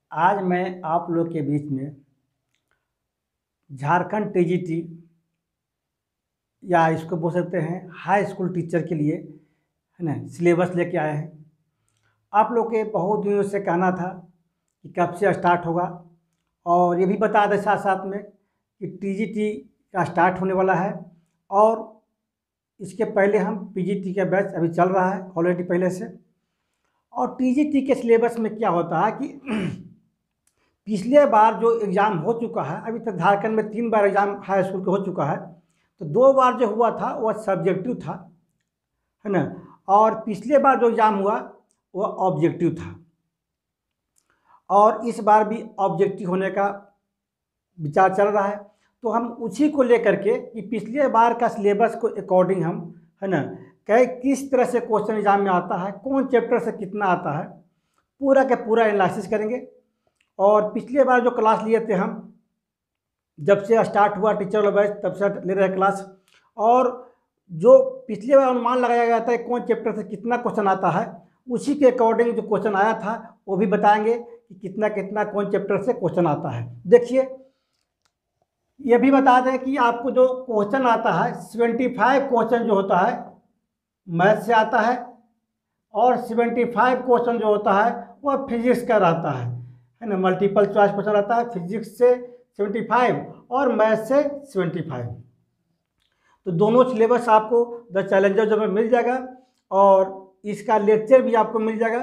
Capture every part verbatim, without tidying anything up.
आज मैं आप लोग के बीच में झारखंड टीजीटी या इसको बोल सकते हैं हाई स्कूल टीचर के लिए है ना सिलेबस लेके आए हैं। आप लोग के बहुत दिनों से कहना था कि कब से स्टार्ट होगा, और ये भी बता दें साथ साथ में कि टीजीटी का स्टार्ट होने वाला है। और इसके पहले हम पीजीटी का बैच अभी चल रहा है ऑलरेडी पहले से। और टीजीटी के सिलेबस में क्या होता है कि पिछले बार जो एग्ज़ाम हो चुका है, अभी तक झारखंड में तीन बार एग्ज़ाम हाई स्कूल का हो चुका है, तो दो बार जो हुआ था वह सब्जेक्टिव था, है ना, और पिछले बार जो एग्ज़ाम हुआ वह ऑब्जेक्टिव था। और इस बार भी ऑब्जेक्टिव होने का विचार चल रहा है। तो हम उसी को लेकर के कि पिछले बार का सिलेबस को अकॉर्डिंग हम, है ना, कहे किस तरह से क्वेश्चन एग्जाम में आता है, कौन चैप्टर से कितना आता है, पूरा का पूरा एनालिसिस करेंगे। और पिछले बार जो क्लास लिए थे हम, जब से स्टार्ट हुआ टीचर वाला बैच तब से ले रहे क्लास, और जो पिछले बार अनुमान लगाया गया था कौन चैप्टर से कितना क्वेश्चन आता है, उसी के अकॉर्डिंग जो क्वेश्चन आया था वो भी बताएंगे कि कितना कितना कौन चैप्टर से क्वेश्चन आता है। देखिए, ये भी बता दें कि आपको जो क्वेश्चन आता है पचहत्तर क्वेश्चन जो होता है मैथ से आता है, और पचहत्तर क्वेश्चन जो होता है वह फिजिक्स का रहता है है ना। मल्टीपल चॉइस क्वेश्चन रहता है फिजिक्स से पचहत्तर और मैथ से पचहत्तर। तो दोनों सिलेबस आपको द चैलेंजर जो में मिल जाएगा, और इसका लेक्चर भी आपको मिल जाएगा।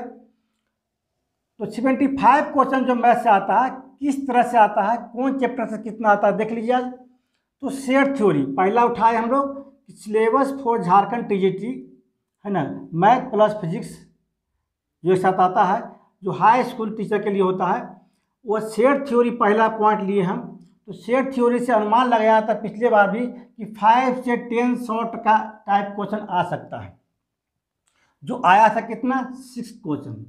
तो पचहत्तर क्वेश्चन जो मैथ से आता है किस तरह से आता है, कौन चैप्टर से कितना आता है, देख लीजिए आज। तो सेट थ्योरी पहला उठाए हम लोग, सिलेबस फॉर झारखंड टीजीटी, है ना, मैथ प्लस फिजिक्स जो एक साथ आता है, जो हाई स्कूल टीचर के लिए होता है, वो सेट थ्योरी पहला पॉइंट लिए हम। तो सेट थ्योरी से अनुमान लगाया था पिछले बार भी कि फाइव से टेन शॉर्ट का टाइप क्वेश्चन आ सकता है। जो आया था कितना, सिक्स क्वेश्चन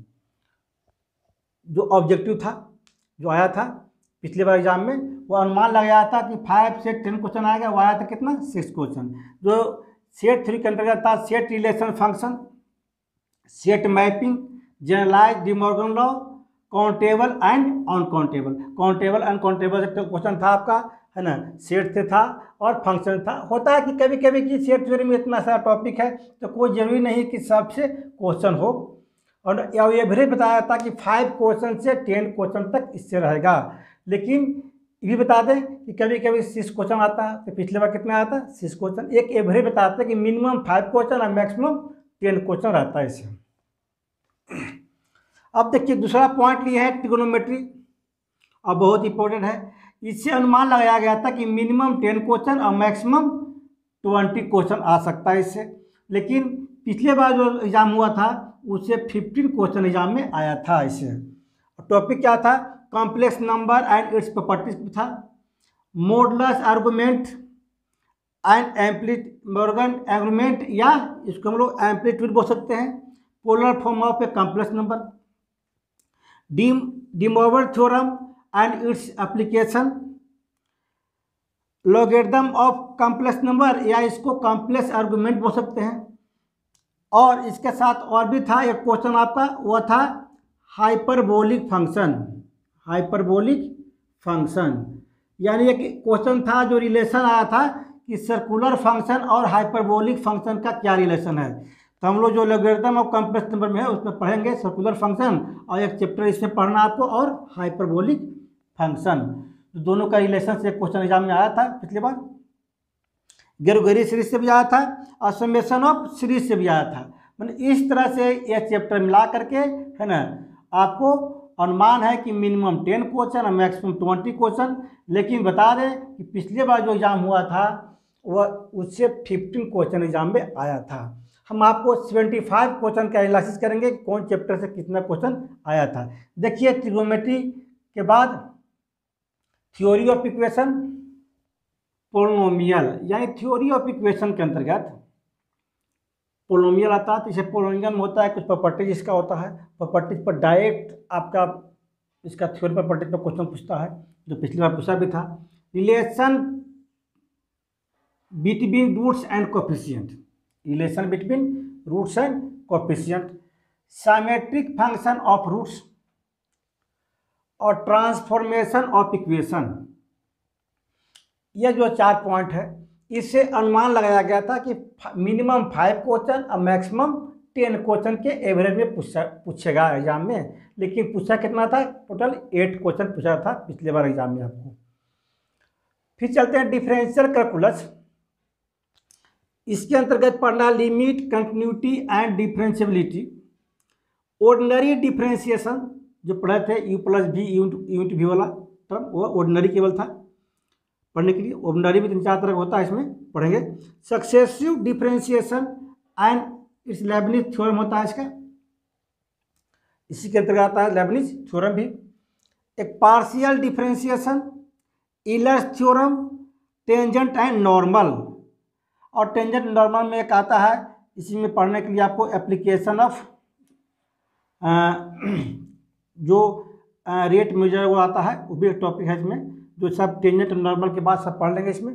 जो ऑब्जेक्टिव था, जो आया था पिछले बार एग्जाम में, वो अनुमान लगाया था कि फाइव से टेन क्वेश्चन आएगा, वो आया था कितना, सिक्स क्वेश्चन। जो सेट थ्री के अंतर्गत था set relation function, set mapping, generalize De Morgan law, countable and uncountable. Countable uncountable question था आपका, है ना, सेट से था और फंक्शन था। होता है कि कभी कभी कि सेट थ्योरी में इतना सारा टॉपिक है तो कोई जरूरी नहीं कि सबसे क्वेश्चन हो। और ये भी बताया था कि फाइव क्वेश्चन से टेन क्वेश्चन तक इससे रहेगा। लेकिन ये भी बता दें कि कभी कभी सिक्स क्वेश्चन आता है, तो पिछले बार कितना आया था, सिक्स क्वेश्चन। एक एवरेज बताते हैं कि मिनिमम फाइव क्वेश्चन और मैक्सिमम टेन क्वेश्चन रहता है इससे। अब देखिए, दूसरा पॉइंट लिए है ट्रिगोनोमेट्री, और बहुत इंपॉर्टेंट है। इससे अनुमान लगाया गया था कि मिनिमम टेन क्वेश्चन और मैक्सिमम ट्वेंटी क्वेश्चन आ सकता है इससे। लेकिन पिछले बार जो एग्जाम हुआ था उससे फिफ्टीन क्वेश्चन एग्जाम में आया था इससे। टॉपिक क्या था, complex number and its properties था, modulus argument and amplitude argument, या इसको हम लोग एम्प्लीट्यूड बोल सकते हैं, polar form of a complex number, डीम De Moivre theorem and its application, logarithm of complex number, या इसको कॉम्प्लेक्स आर्गुमेंट बोल सकते हैं। और इसके साथ और भी था एक क्वेश्चन आपका, वह था हाइपरबोलिक फंक्शन। हाइपरबोलिक फंक्शन यानी एक क्वेश्चन था जो रिलेशन आया था कि सर्कुलर फंक्शन और हाइपरबोलिक फंक्शन का क्या रिलेशन है। तो हम लोग जो लॉगरिथम ऑफ कॉम्प्लेक्स नंबर में है उसमें पढ़ेंगे सर्कुलर फंक्शन, और एक चैप्टर इसमें पढ़ना आपको, और हाइपरबोलिक फंक्शन। तो दोनों का रिलेशन से क्वेश्चन एग्जाम में आया था पिछले बार। गेरोगेरी सीरीज से भी आया था और समेशन ऑफ सीरीज से भी आया था। मतलब इस तरह से यह चैप्टर मिला करके, है ना, आपको अनुमान है कि मिनिमम टेन क्वेश्चन और मैक्सिमम ट्वेंटी क्वेश्चन। लेकिन बता दें कि पिछले बार जो एग्जाम हुआ था वह उससे फिफ्टीन क्वेश्चन एग्जाम में आया था। हम आपको पचहत्तर क्वेश्चन का एनालिसिस करेंगे कि कौन चैप्टर से कितना क्वेश्चन आया था। देखिए, ट्रिगोनोमेट्री के बाद थ्योरी ऑफ इक्वेशन, पोलिनोमियल, यानी थ्योरी ऑफ इक्वेशन के अंतर्गत पोलिनोमियल आता है। तो इसे पोलिनोमियल में होता है कुछ प्रॉपर्टीज इसका होता है, प्रॉपर्टीज पर डायरेक्ट आपका इसका थ्योरी प्रॉपर्टीज पर क्वेश्चन पूछता है, जो पिछली बार पूछा भी था। Relation between roots and coefficient, relation between roots and coefficient, symmetric function of roots, और ट्रांसफॉर्मेशन ऑफ इक्वेशन, ये जो चार पॉइंट है इससे अनुमान लगाया गया था कि मिनिमम फाइव क्वेश्चन और मैक्सिमम टेन क्वेश्चन के एवरेज में पूछा पूछेगा एग्जाम में। लेकिन पूछा कितना था, टोटल एट क्वेश्चन पूछा था पिछले बार एग्जाम में आपको। फिर चलते हैं डिफरेंशियल कैलकुलस। इसके अंतर्गत पढ़ना limit, continuity and differentiability. Ordinary differentiation जो पढ़े थे, यू प्लस भी यूनिट भी वाला टर्म, वो ऑर्डिनरी केवल था पढ़ने के लिए। ऑर्डिनरी भी तीन चार तरह का होता है, इसमें पढ़ेंगे। Successive differentiation and its Leibniz theorem होता है इसका, इसी के अंतर्गत आता है लेबनिज थ्योरम भी। एक partial differentiation, Euler's theorem, tangent and normal. और टेंजेंट नॉर्मल में एक आता है, इसी में पढ़ने के लिए आपको एप्लीकेशन ऑफ जो रेट मेजर वो आता है, वो भी एक टॉपिक है इसमें, जो सब टेंजेंट नॉर्मल के बाद सब पढ़ लेंगे इसमें।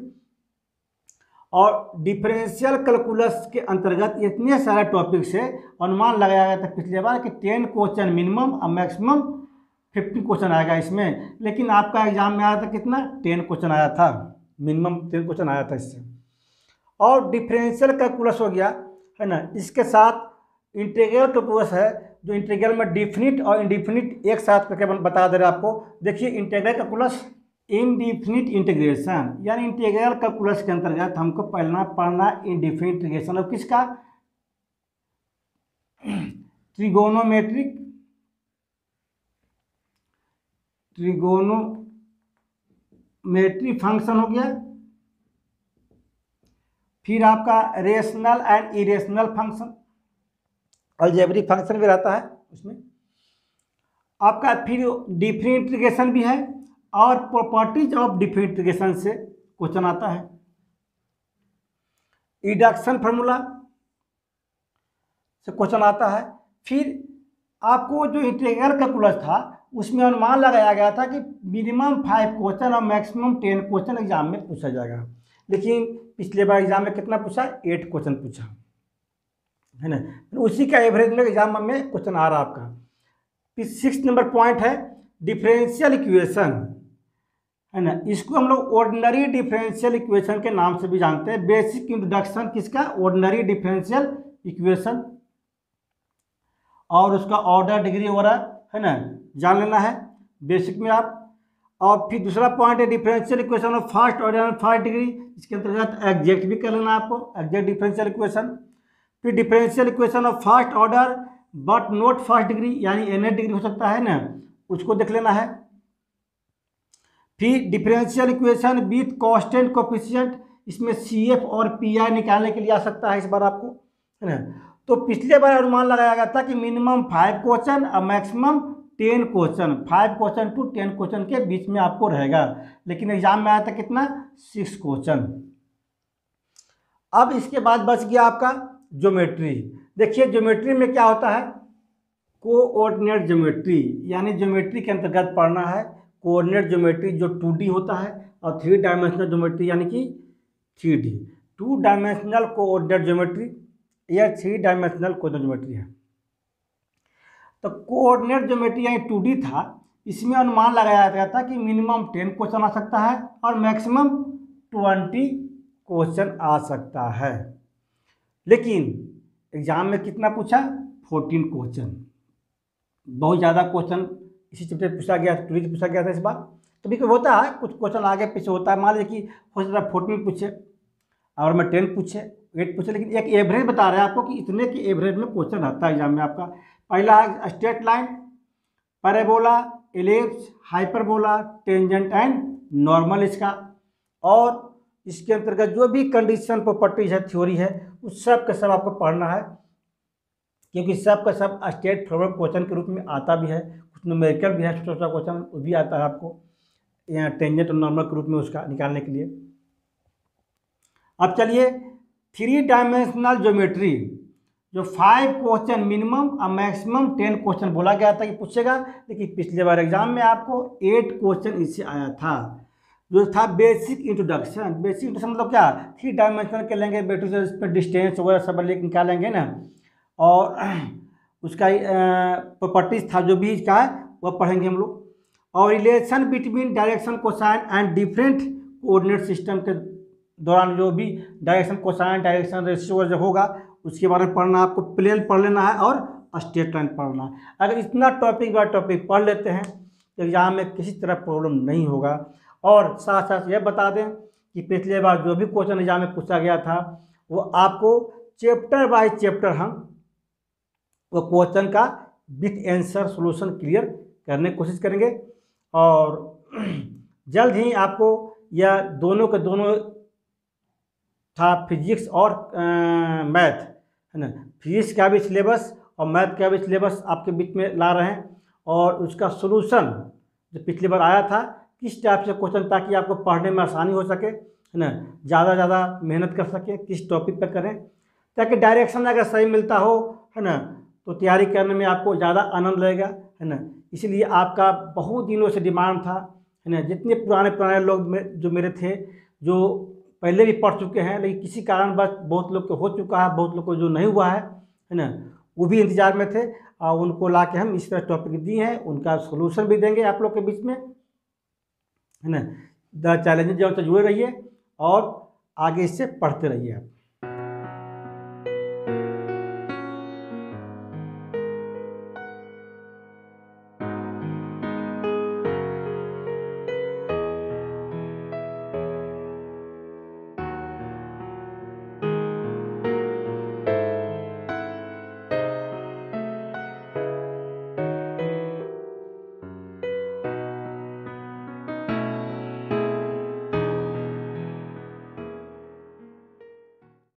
और डिफरेंशियल कैलकुलस के अंतर्गत इतने सारे टॉपिक से अनुमान लगाया गया था पिछले बार कि टेन क्वेश्चन मिनिमम और मैक्सिमम फिफ्टीन क्वेश्चन आएगा इसमें। लेकिन आपका एग्जाम में आया था कितना, टेन क्वेश्चन आया था, मिनिमम टेन क्वेश्चन आया था इससे। और डिफरेंशियल कैलकुलस हो गया है ना, इसके साथ इंटीग्रल कैलकुलस है, जो इंटीग्रल में डिफिनिट और इनडिफिनिट एक साथ करके बता दे रहे आपको। देखिए इंटीग्रल कैलकुलस, इनडिफिनिट इंटीग्रेशन, यानी इंटीग्रल कैलकुलस के अंतर्गत हमको पढ़ना पढ़ना इनडिफिनिट इंटीग्रेशन और किसका, ट्रिगोनोमेट्रिक ट्रिगोनोमेट्री फंक्शन हो गया। फिर आपका rational and irrational function, algebraic function भी रहता है उसमें आपका। फिर डिफरेंट इंटीग्रेशन भी है, और प्रॉपर्टीज ऑफ डिफरेंट इंटीग्रेशन से क्वेश्चन आता है। रिडक्शन फार्मूला से क्वेश्चन आता है। फिर आपको जो इंटीग्रल कैलकुलस था उसमें अनुमान लगाया गया था कि मिनिमम फाइव क्वेश्चन और मैक्सिमम टेन क्वेश्चन एग्जाम में पूछा जाएगा। लेकिन पिछले बार एग्जाम में कितना पूछा, एट क्वेश्चन पूछा है ना, तो उसी का एवरेज में एग्जाम में क्वेश्चन आ रहा है आपका। फिर सिक्स नंबर पॉइंट है डिफरेंशियल इक्वेशन है ना, इसको हम लोग ऑर्डिनरी डिफरेंशियल इक्वेशन के नाम से भी जानते हैं। बेसिक इंट्रोडक्शन किसका, ऑर्डिनरी डिफरेंशियल इक्वेशन, और उसका ऑर्डर डिग्री वगैरह है ना जान लेना है बेसिक में आप। और फिर दूसरा पॉइंट है differential equation of first order and first degree, इसके अंतर्गत एग्जैक्ट भी कर लेना आपको, एग्जैक्ट डिफरेंशियल इक्वेशन। फिर differential equation of first order but not first degree, यानी एन डिग्री हो सकता है ना, उसको देख लेना है। फिर differential equation with constant coefficient, इसमें सी एफ और पी आई निकालने के लिए आ सकता है इस बार आपको है ना। तो पिछले बार अनुमान लगाया गया था कि मिनिमम फाइव क्वेश्चन और maximum ten question, five question to ten question के बीच में आपको रहेगा। लेकिन एग्जाम में आया था कितना, सिक्स क्वेश्चन। अब इसके बाद बच गया आपका ज्योमेट्री। देखिए ज्योमेट्री में क्या होता है, कोऑर्डिनेट ज्योमेट्री, यानी ज्योमेट्री के अंतर्गत पढ़ना है कोऑर्डिनेट ज्योमेट्री जो टू डी होता है, और थ्री डायमेंशनल ज्योमेट्री यानी कि three D. Two dimensional coordinate geometry या थ्री डायमेंशनल कोऑर्डिनेट ज्योमेट्री है। तो कोऑर्डिनेट ज्योमेट्री यानी टू डी था, इसमें अनुमान लगाया गया था कि मिनिमम टेन क्वेश्चन आ सकता है और मैक्सिमम ट्वेंटी क्वेश्चन आ सकता है। लेकिन एग्जाम में कितना पूछा, फोर्टीन क्वेश्चन, बहुत ज़्यादा क्वेश्चन इसी चैप्टर पूछा गया, टू डी पूछा गया था इस बार। कभी कभी होता है कुछ क्वेश्चन आगे पीछे होता है, मान लीजिए कि हो सकता है फोर्टीन पूछे और मैं टेन पूछे, एट पूछे, लेकिन एक एवरेज बता रहे हैं आपको कि इतने के एवरेज में क्वेश्चन आता है एग्जाम में आपका। पहला है straight line, parabola, ellipse, hyperbola, tangent and normal इसका। और इसके अंतर्गत जो भी कंडीशन प्रॉपर्टीज है, थ्योरी है, उस सब का सब आपको पढ़ना है, क्योंकि सब का सब स्ट्रेट फॉरवर्ड क्वेश्चन के रूप में आता भी है, कुछ न्यूमेरिकल भी है, छोटा छोटा क्वेश्चन वो भी आता है आपको यहाँ टेंजेंट और नॉर्मल के रूप में उसका निकालने के लिए। अब चलिए थ्री डायमेंशनल ज्योमेट्री, जो फाइव क्वेश्चन मिनिमम और मैक्सिमम टेन क्वेश्चन बोला गया था कि पूछेगा, लेकिन पिछले बार एग्जाम में आपको एट क्वेश्चन इससे आया था, जो था बेसिक इंट्रोडक्शन। बेसिक इंट्रोडक्शन मतलब क्या, थ्री डायमेंशनल के लेंगे, बेटू से इस पर डिस्टेंस वगैरह सब लेके निकालेंगे ना, और उसका प्रॉपर्टीज था जो भी इसका है वह पढ़ेंगे हम लोग। और relation between direction cosine and different coordinate system के दौरान जो भी डायरेक्शन कोसाइन डायरेक्शन रेशियो जो होगा उसके बारे में पढ़ना, आपको प्लेन पढ़ लेना है और स्ट्रेट लाइन पढ़ना है। अगर इतना टॉपिक बाय टॉपिक पढ़ लेते हैं तो एग्जाम में किसी तरह प्रॉब्लम नहीं होगा। और साथ साथ यह बता दें कि पिछले बार जो भी क्वेश्चन एग्जाम में पूछा गया था वो आपको चैप्टर बाय चैप्टर हम वो क्वेश्चन का विथ आंसर सॉल्यूशन क्लियर करने की कोशिश करेंगे। और जल्द ही आपको यह दोनों के दोनों था, फिजिक्स और मैथ, है ना, फिजिक्स का भी सिलेबस और मैथ का भी सिलेबस आपके बीच में ला रहे हैं। और उसका सॉल्यूशन जो पिछली बार आया था किस टाइप से क्वेश्चन, ताकि आपको पढ़ने में आसानी हो सके, है ना, ज़्यादा ज़्यादा मेहनत कर सकें, किस टॉपिक पर करें, ताकि डायरेक्शन अगर सही मिलता हो, है ना, तो तैयारी करने में आपको ज़्यादा आनंद लगेगा, है ना। इसलिए आपका बहुत दिनों से डिमांड था, है ना, जितने पुराने पुराने लोग में जो मेरे थे जो पहले भी पढ़ चुके हैं, लेकिन किसी कारण बस बहुत लोग को हो चुका है, बहुत लोग को जो नहीं हुआ है, है ना, वो भी इंतजार में थे और उनको ला के हम इस तरह टॉपिक दिए हैं, उनका सोल्यूशन भी देंगे आप लोग के बीच में, है ना। द चैलेंज जो जुड़े रहिए और आगे इससे पढ़ते रहिए आप।